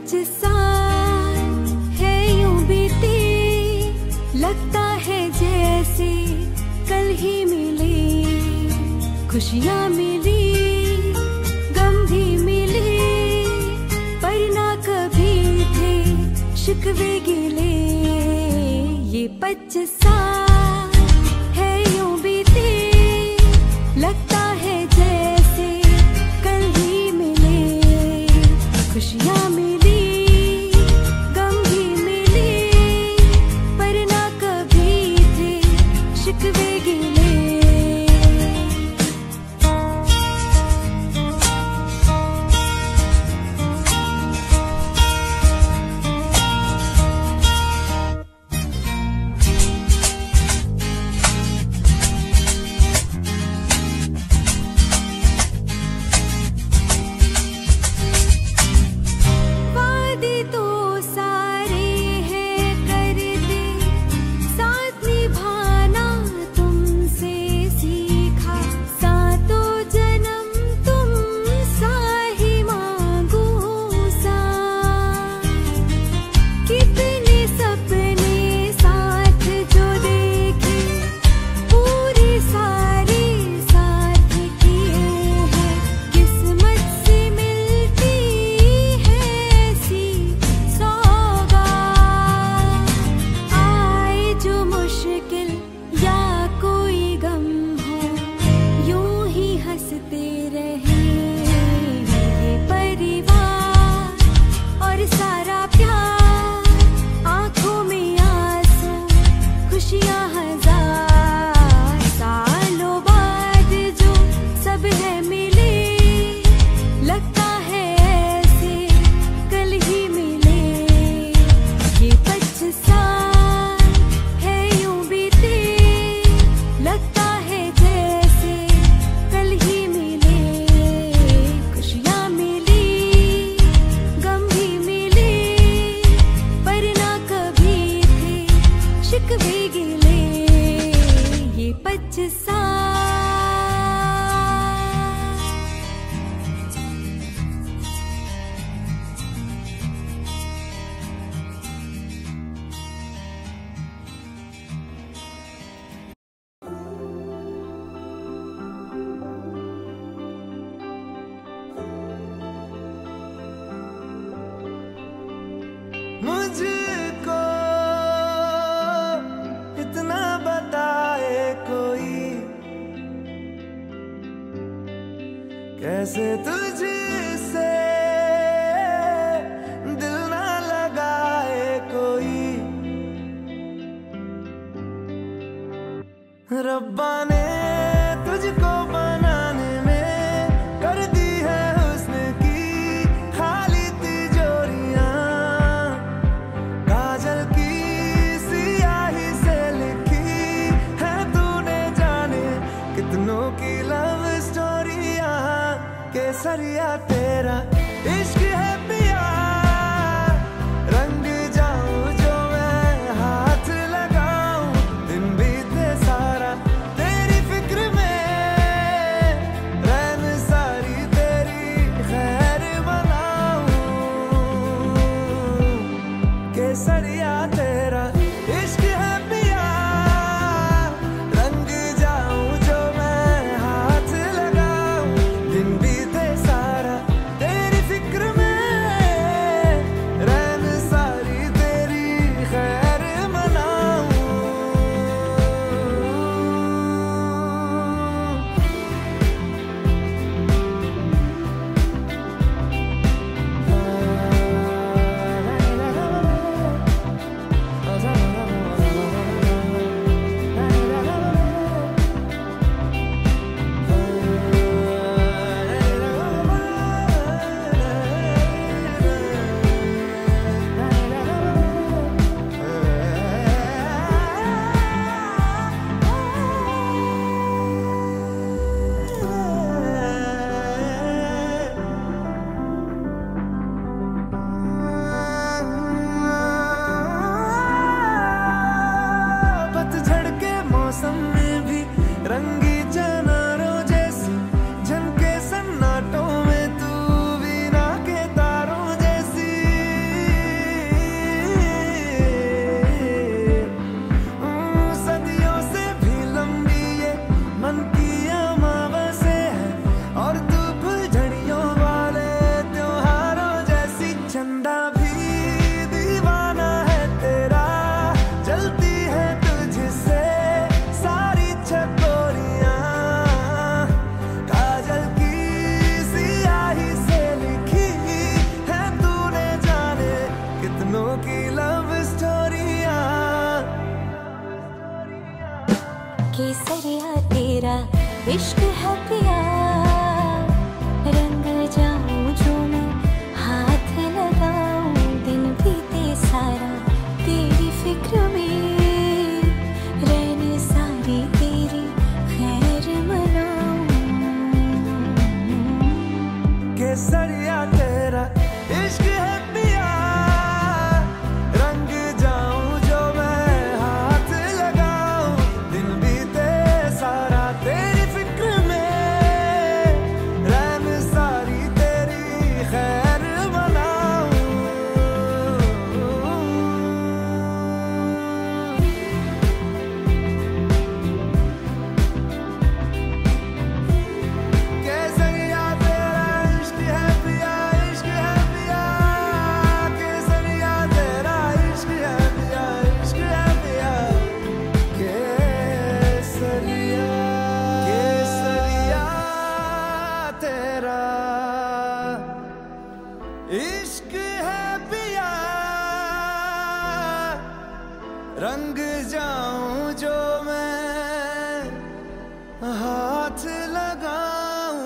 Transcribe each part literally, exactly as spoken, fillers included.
पच्चीस साल है यूं बीते, लगता है जैसे कल ही मिले। खुशियाँ मिली, गम भी मिले, पर ना कभी थे शिकवे गिले। ये पच्चीस साल है यूं बीते, लगता है जैसे कल ही मिले। खुशियाँ मिली, गम भी मिले, पर ना कभी थे शिकवे गिले। मुझको इतना बताए कोई, कैसे तुझसे दिल ना लगाए कोई। रब्बा ने तुझको बनाने में कर दी है हुस्न की खाली तिजोरियां। काजल की सियाही से लिखी है तूने जाने कितनों की लव स्टोरियां। केसरिया तेरा इश्क है पिया, रंग जाऊं जो मैं हाथ लगाऊं। दिन बीते सारा तेरी फिक्र में, रैन सारी तेरी खैर बनाऊं। केसरिया तेरा इश्क है पिया, रंग जाऊं जो मैं हाथ लगाऊं। दिन बीते सारा तेरी फिक्र में, तेरा इश्क है पिया, रंग जाऊं जो मैं हाथ लगाऊं।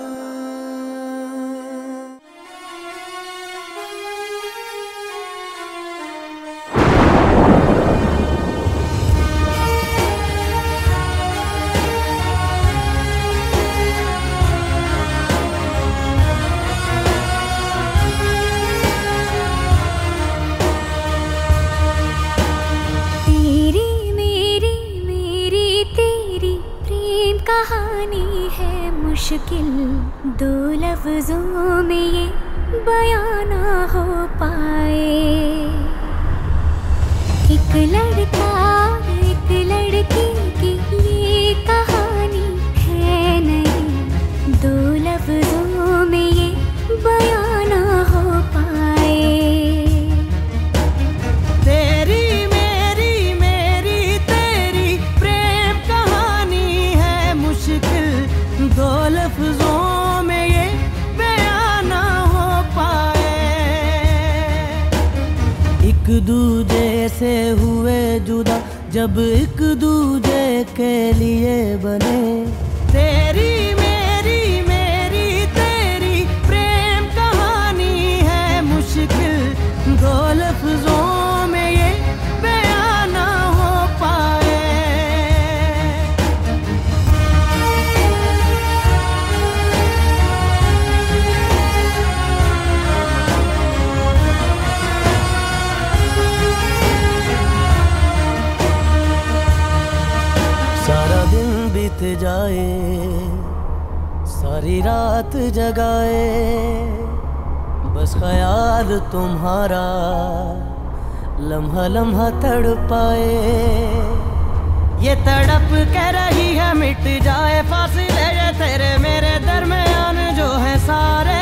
कहानी है मुश्किल, दो लफ्जों में ये बयां ना हो पाए। एक लड़का एक लड़की की ये कहानी है नहीं, दो लफ्जों में ये बयां ना हो पाए। तेरी मेरी मेरी तेरी प्रेम कहानी है मुश्किल, दो लफ्जों में ये बयां ना हो पाए। एक दूजे से हुए जुदा जब एक दूजे के लिए बने। तेरी मेरी मेरी तेरी प्रेम कहानी है मुश्किल, दो लफ्जों में ये बयां ना हो पाए। सारा दिन बीत जाए, सारी रात जगाए, बस ख्याल तुम्हारा लम्हा लम्हा तड़पाए। ये तड़प के रही है मिट जाए फासले ये तेरे मेरे दरमियान जो है सारे।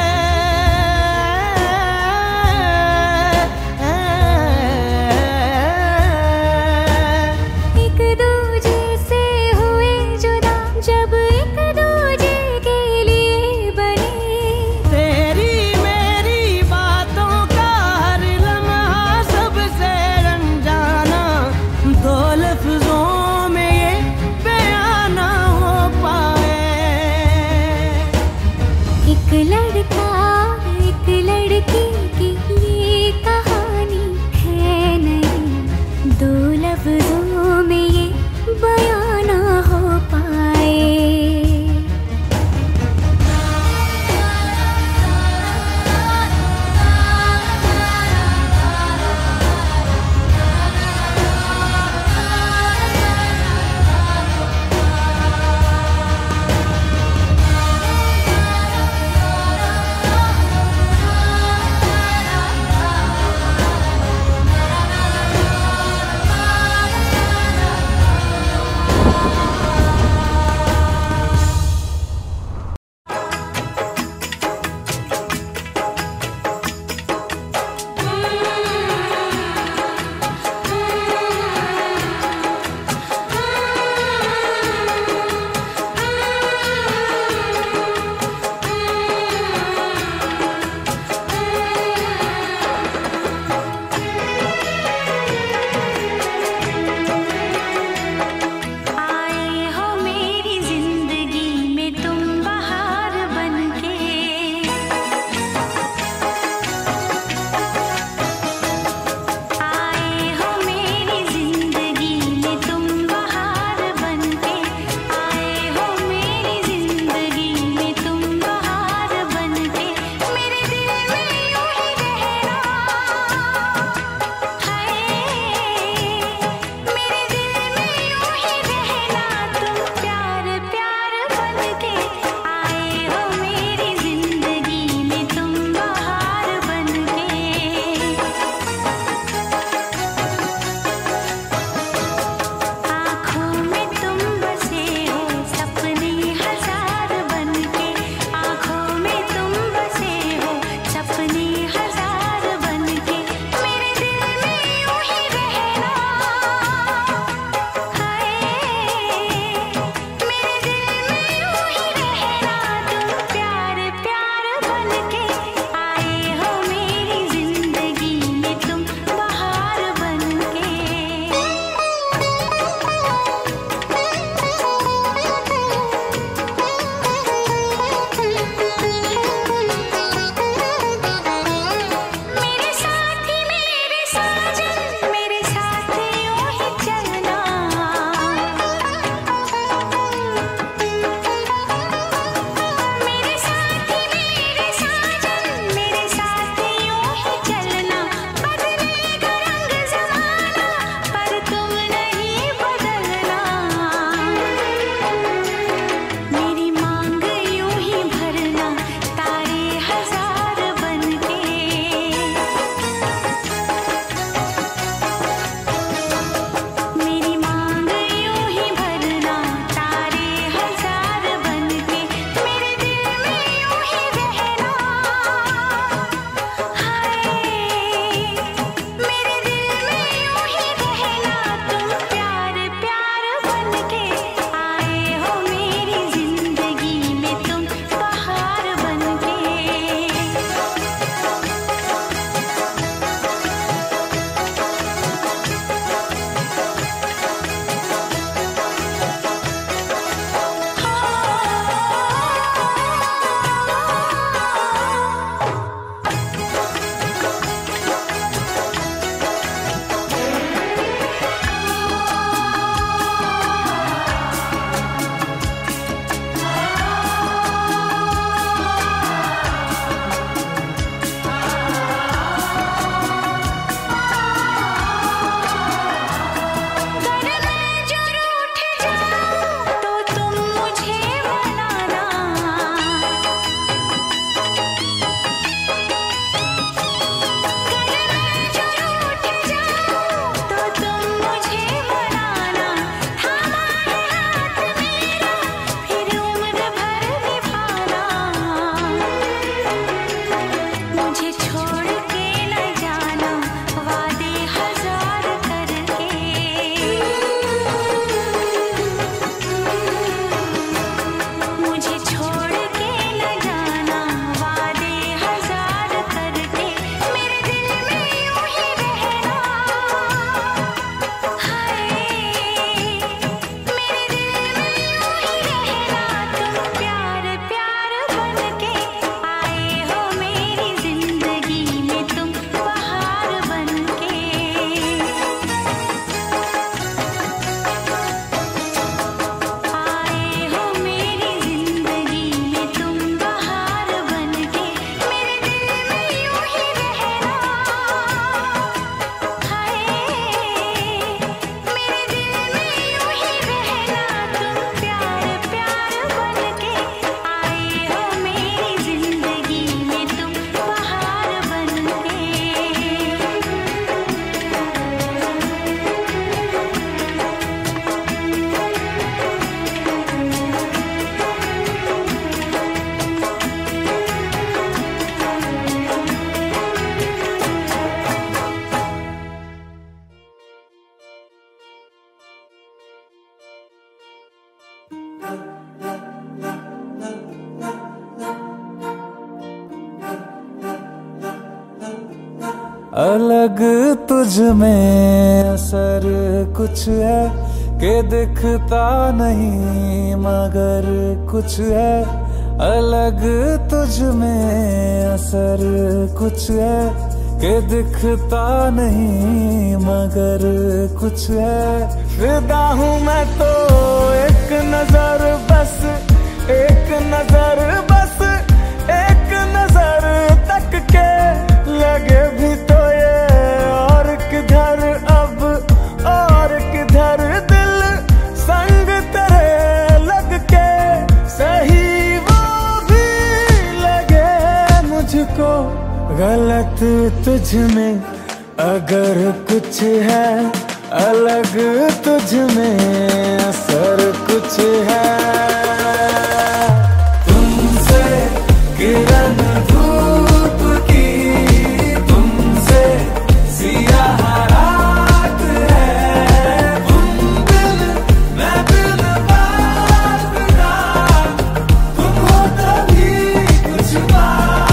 एक दूजे से हुए जुदा जब एक दूजे के लिए बने। तेरी मेरी बातों का हर लम्हा सबसे अनजाना, दो लफ्जों में ये बयां ना हो पाए। एक लड़का एक लड़की की ये कहानी है नहीं, दो लफ्जों में ये बयां ना हो पाए। अलग तुझ में असर कुछ है कि दिखता नहीं मगर कुछ है। अलग तुझ में असर कुछ है कि दिखता नहीं मगर कुछ है। फिदा हूँ मैं तो एक नजर बस, एक नजर बस, एक नजर तक के लगे भी तो ये और किधर अब और किधर दिल संग तेरे लग के सही वो भी लगे मुझको गलत तुझ में अगर कुछ है। अलग तुझ में असर कुछ है। तुमसे किरण धूप की, तुमसे सियाह रात है। तुम बिन मैं बिन बात का, तुम हो तभी कुछ बात।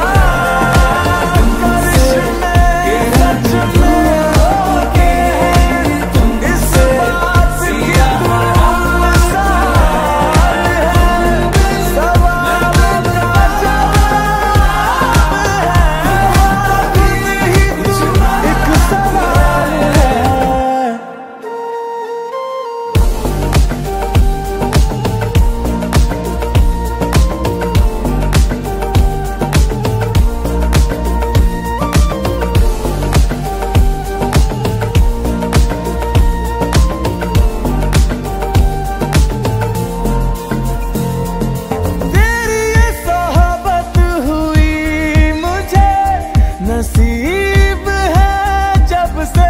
नसीब है जब से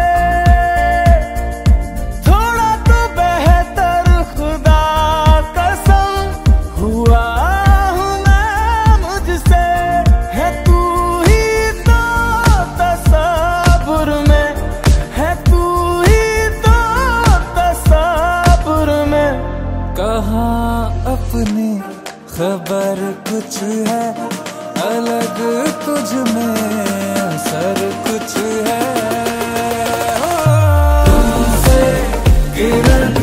थोड़ा तो बेहतर खुदा कसम हुआ हूँ मैं मुझसे। है तू ही तो तसव्वुर में, है तू ही तो तसव्वुर में। कहाँ अपनी खबर कुछ है। अलग तुझ में असर कुछ है। तुमसे किरण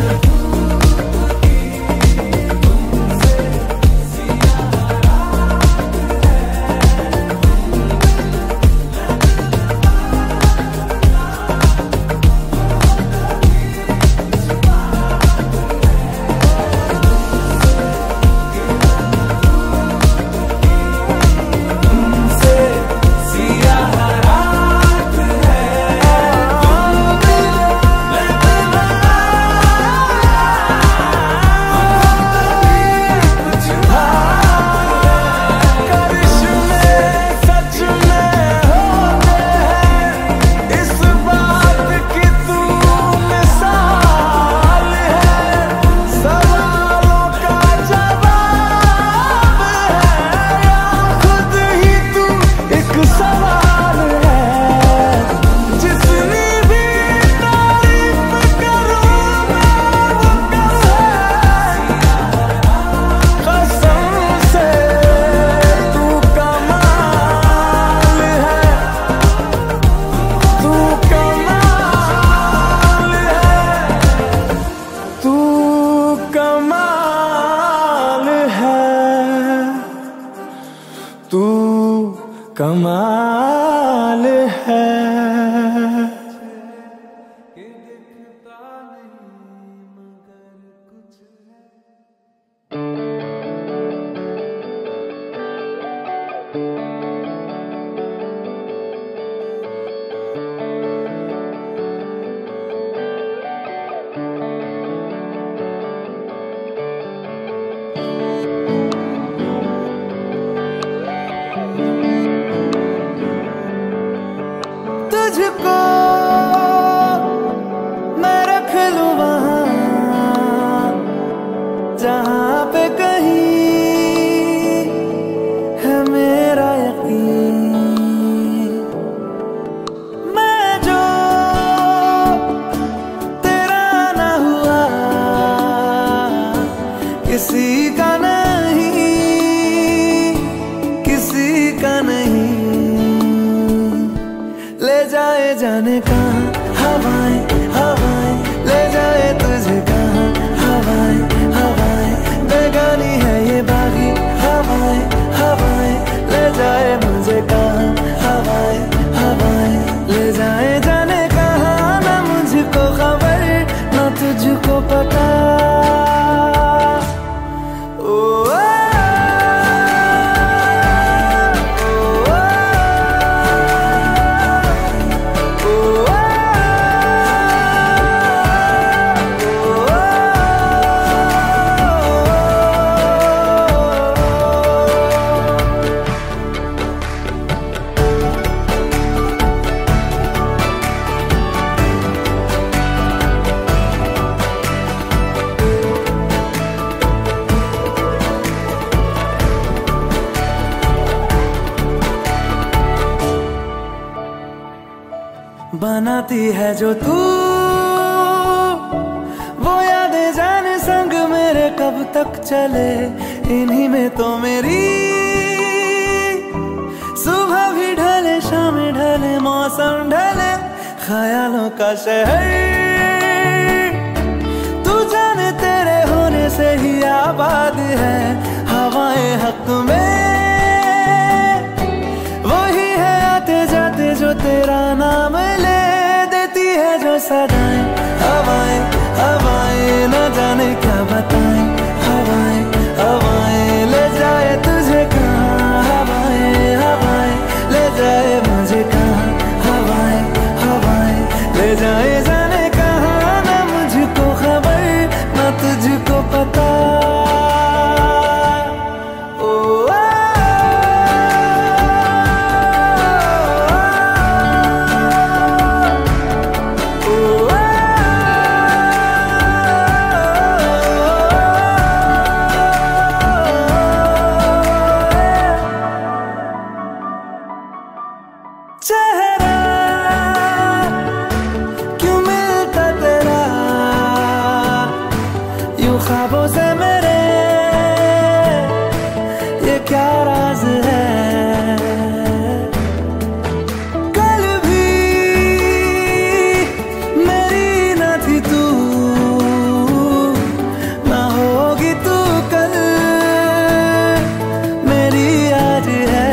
कमाल है। तुझको मैं रख लूं वहां जहां पे कहीं है मेरा यकीन। मैं जो तेरा ना हुआ किसी का नहीं, किसी का नहीं। ले जाने कहाँ हवाएं हवाएं ले जाए तुझे कहाँ हवाएं हवाएं बेगानी है ये बागी हवाएं हवाएं ले जाए मुझे कहाँ हवाएं हवाएं ले जाए जाने कहाँ ना मुझको खबर ना तुझको पता बनाती है जो तू वो यादें जाने संग मेरे कब तक चले इन्हीं में तो मेरी सुबह भी ढले शाम ढले मौसम ढले ख्यालों का शहर तू जाने तेरे होने से ही आबाद है हवाएं हक में वही है आते जाते जो तेरा नाम ले देती है जो सदाएं हवाएं हवाएं न जाने क्या बताएं हवाएं हवाएं ले जाए तुझे कहाँ हवाएं हवाएं ले जाए मुझे कहाँ हवाएं हवाएं ले जाए जाने कहाँ ना मुझको खबर ना तुझको पता चेहरा क्यों मिलता तेरा यूं ख्वाबों से मेरे ये क्या राज है कल भी मेरी न थी तू ना होगी तू कल मेरी आज है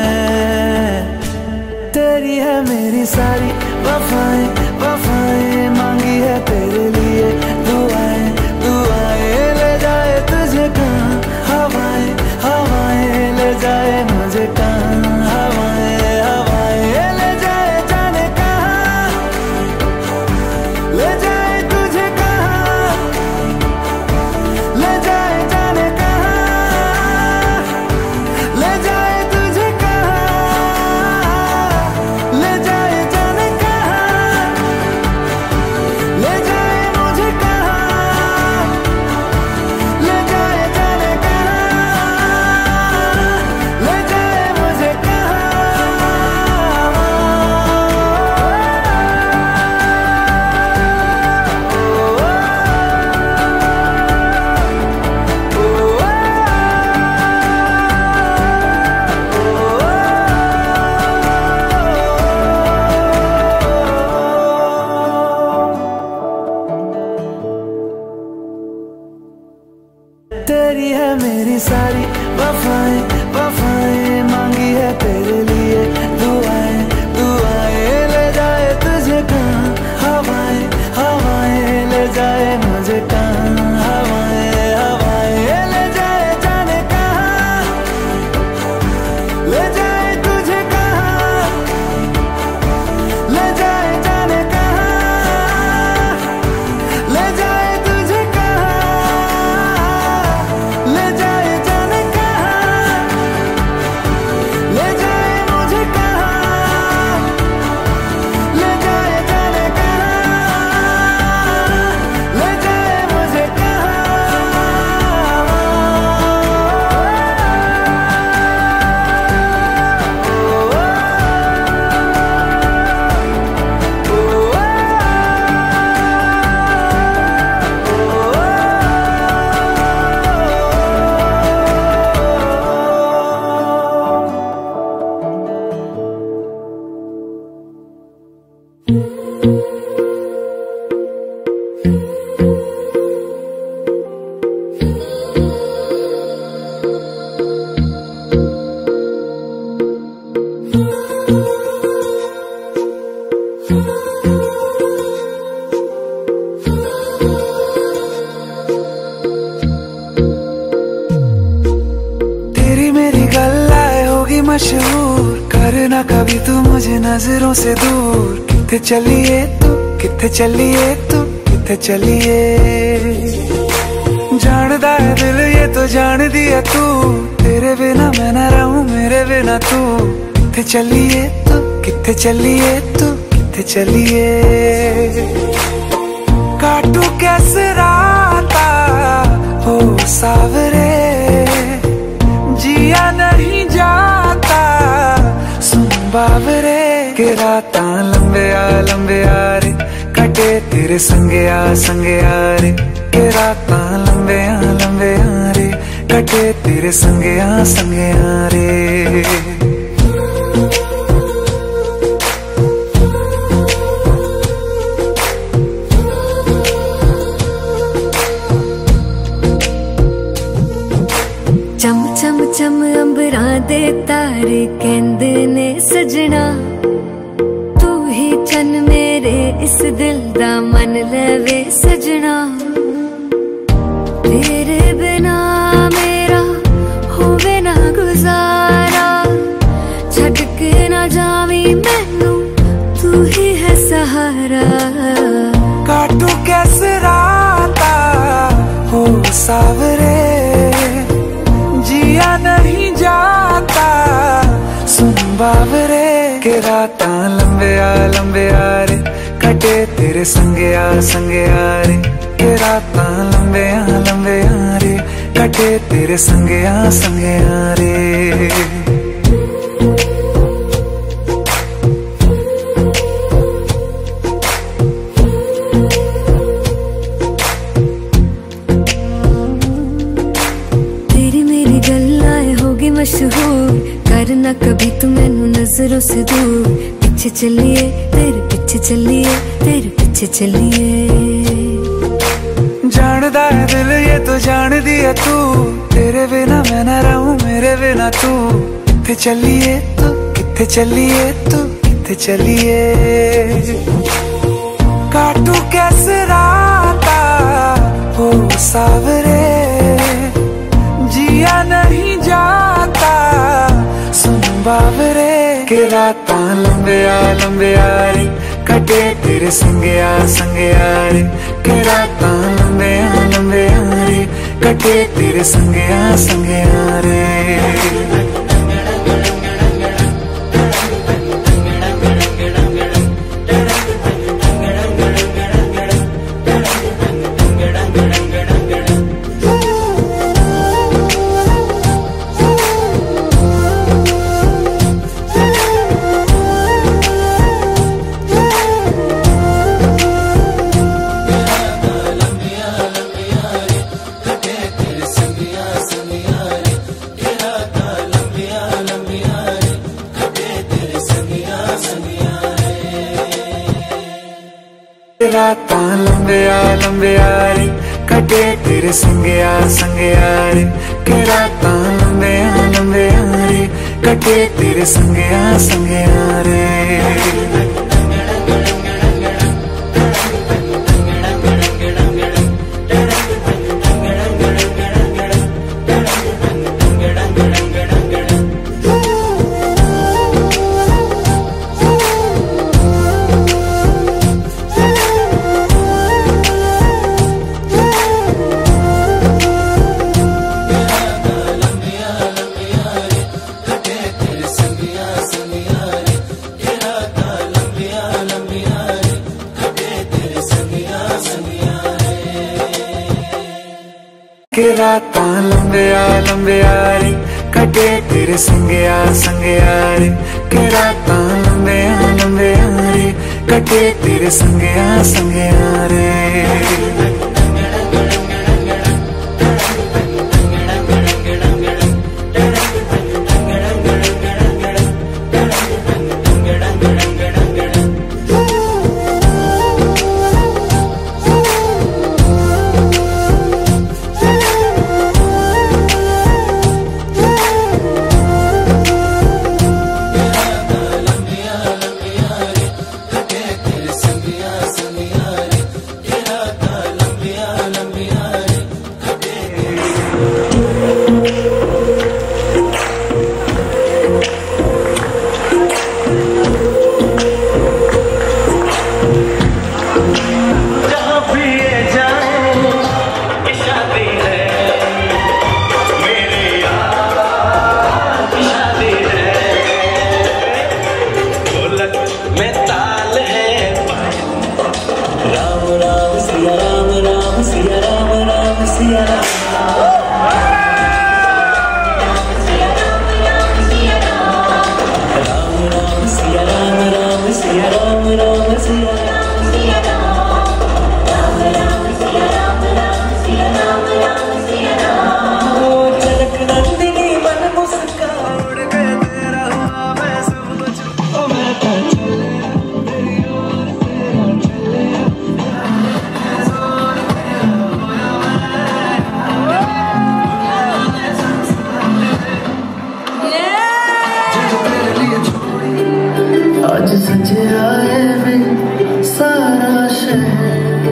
तेरी है मेरी सारी वफाएं वफाएं मांगी है तेरे लिए दुआएं दुआएं ले जाए तुझे कहाँ हवाएं हवाएं ले जाए मुझे कहाँ हवाएं हवाएं ले जाए जाने कहाँ ले जाए तुझे कहाँ ले जाए जाने कहाँ ले जाए तुझे कहाँ ले जाए जाने कहाँ ले जाए मुझे कहाँ ले जाए जाने कहाँ ले जाए मुझे ना कभी तू मुझे नजरों से दूर। किथे चलिए तू, किथे चलिए तू, किथे चलिए। जानदा है दिल ये तो जान दिया तू, तेरे बिना मैं ना रहूं मेरे बिना तू। किथे चलिए तू, किथे चलिए तू, किथे चलिए। काटू कैसे राता हो सावरे, जिया नहीं जाता सुन बावरे। के राता लंबे आ लंबे आ रे, कटे तेरे संगे आ संगे आ रे। के राता लंबे आ लंबे आ रे, कटे तेरे संगे आ संगे आ रे। चम चम चम अंबरां दे तारे कहंदे ने सजना, तू ही चन मेरे इस दिल दा मन लवे सजना। तेरे बिना मेरा होवे ना गुजारा, छड़ के ना जावी मैनू तू ही है सहारा। काटू कैसे राता हो सावरे, जिया नहीं जाता सुन बावरे। के राता लंबे आ लंबे आ रे, कटे तेरे संगे आ संगे आ रे। के राता लंबे आ लंबे आ रे, कटे तेरे संगे आ संगे आ रे। मशहूर करना कभी तू मैनू नजरों से दूर। पीछे चलिए तेरे पीछे चलिए, तेरे पीछे चलिए। जानदा है दिल ये तो जान दिया तू, तेरे बिना मैं ना रहूं मेरे बिना तू। किथे चलिए तू, किथे चलिए तू, किथे चलिए। काटू कैसे राता हो सावरे, जिया नहीं जाता सुन बावरे। के राता लंबे आ लंबे आ रे, कटे तेरे संगे आ संगे आ रे। के राता लंबे आ लंबे आ रे, कटे तेरे संगे आ संगे आ रे। राता लंबे आ लंबे आ रे, कटे तेरे संगे आ संगे आ रे। के राता लंबे आ लंबे आ रे, कटे तेरे संगे आ संगे आ रे। के राता लंबे आ लंबे आ रे, कटे तेरे संगे आ संगे आ रे। के राता लंबे आ लंबे आ रे, कटे तेरे संगे आ संगे आ रे। आज सजया है वे सारा शहर,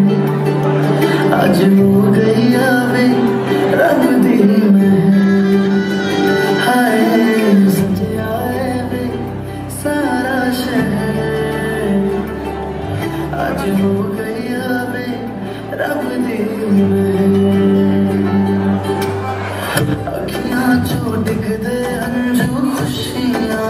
आज हो गई आवे रब दी महर। हाय सजया है वे सारा शहर, आज हो गई आवे रब दी महर। अखियां चो डिगदे अंजू खुशियां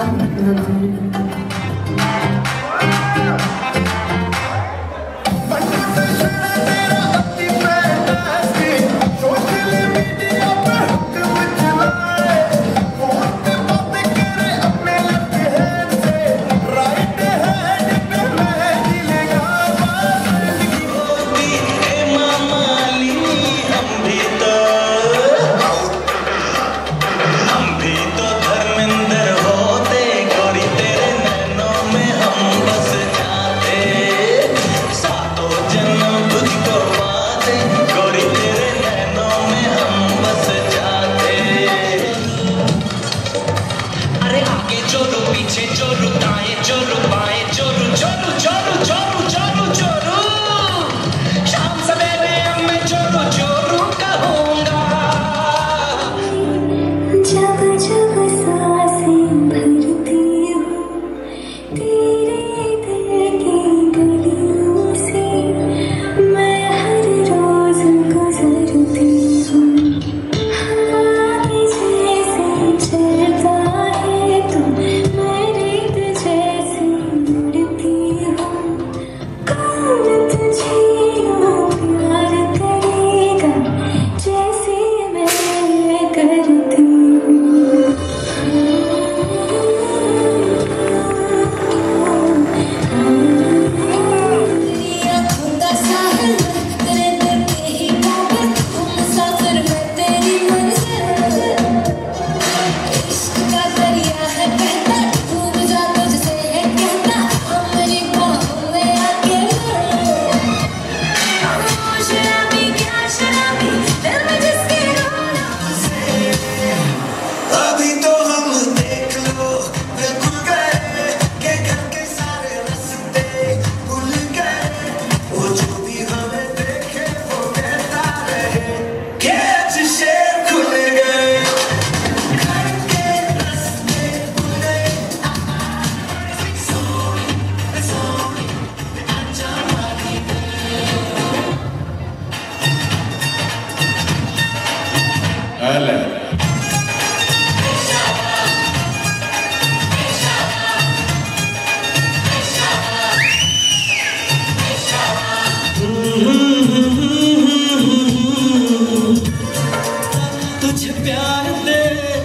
तुझे प्यार दे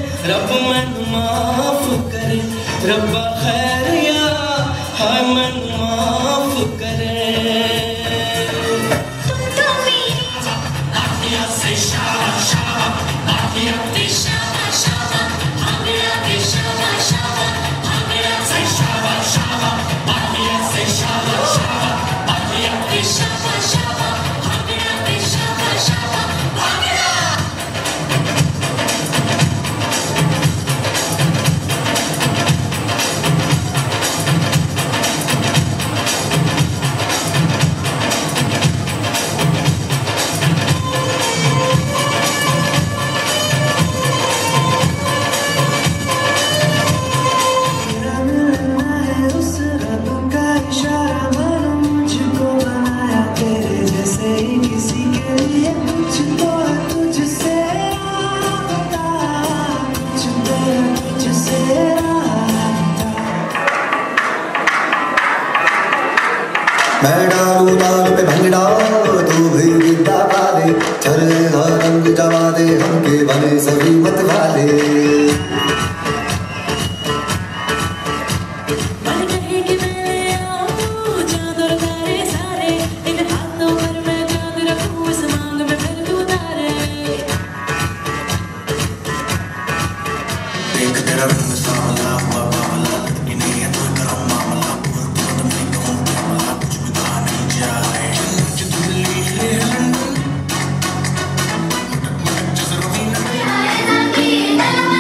रब मन माफ करे, रब्बा खैरिया हाय मन माफ करे। तुम तो मेरी आखियां से शाबा शाबा, आखियां से शाबा शाबा, आखियां से शाबा शाबा, आखियां से शाबा शाबा, आखियां से शाबा शाबा, आखियां से शाबा शाबा, आखियां से शाबा शाबा, आखियां। मैं डालू ताल पे भंगड़ा तू भी गिद्दा पा दे, चले रंग जवा दे हमके बने सभी मत वाले। देख तेरा रंग सावला हुआ बावला, इन्हें ये तो गरम मामला, बोल बोल में नूं मामला, कुछ भी कहा नहीं जाए। जो दिल्ली ले लंदन, मटक मटक जज़र भी नहीं।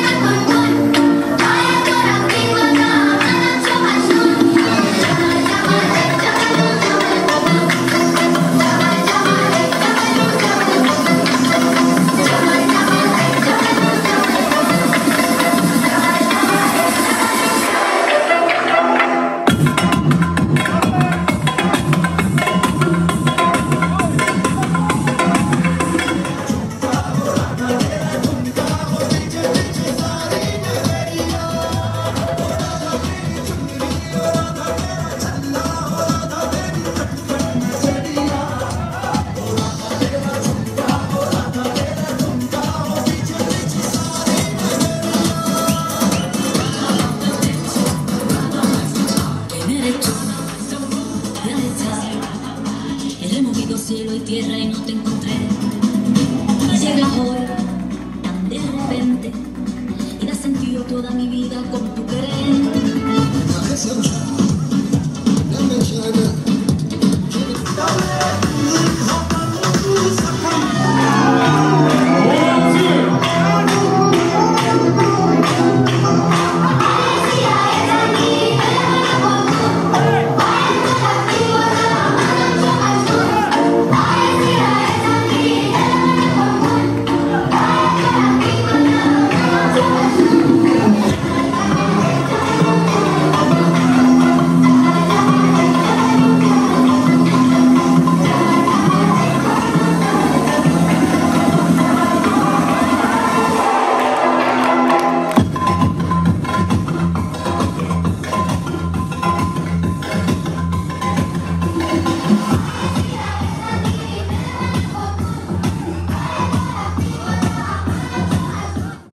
tierra y no te encontré. Llegas hoy tan de repente y das sentido toda mi vida con tu querer.